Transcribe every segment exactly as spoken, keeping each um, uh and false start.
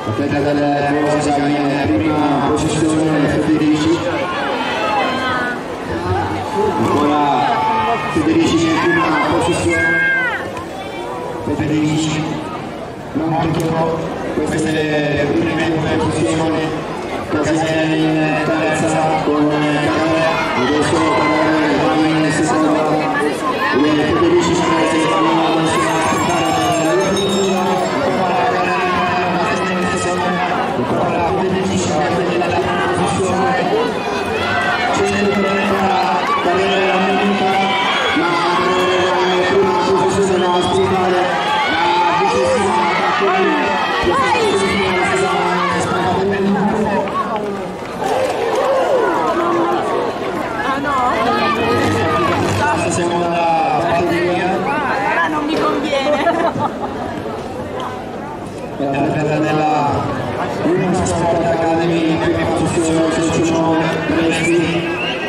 atleta del Rosa in prima posizione Federici, ancora Federici in prima posizione, Federici, Montoro, queste le prime due posizioni, Casini in terza con Canale, adesso Canale va in seconda, e Federici si vanno a aspettare per la posizione, ancora Canale ancora Federici nella posizione, centotrenta carriera minuta, ma in prima posizione a aspettare la difensiva Bacconi, questa posizione si va aspettare per il gruppo. Ah no? La seconda batteria. Ora non mi conviene. L'atleta della Union Sport Academy in prima posizione sono Presti.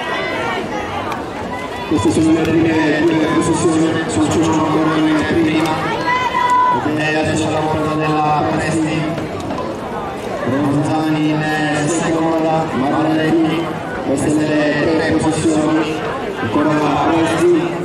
Queste sono le prime due posizioni, sono ancora in prima. Ed è adesso la volta della Presti. Ronzani in seconda, Marletti. Queste sono le tre posizioni, ancora Presti.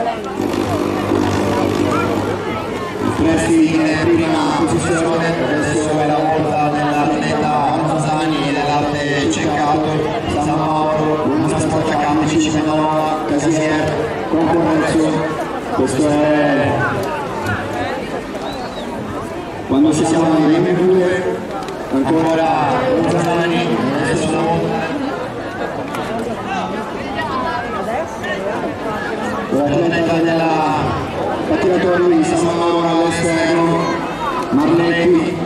Presti in prima posizione, adesso è la volta dell'atleta Ronzani e dell'arte Ceccato, San Mauro, Union Sport Academy, Cimenova, Casier, Concorrenzo. Questo è quando si siamo in M due, ancora Ronzani, adesso la volta l'atleta della pattinatori di San Mauro all'esterno, Marletti.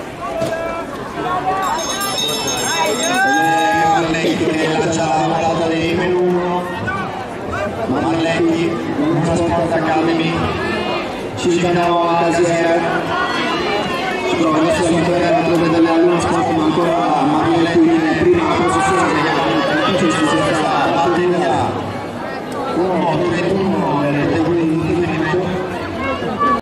Marletti che lancia la volata dei meno uno, Marletti, Union Sport Academy, Civitanova, Casier. Adesso è l'atleta della Union Sport, ma ancora Marletti in prima posizione, la batteria uno, tre,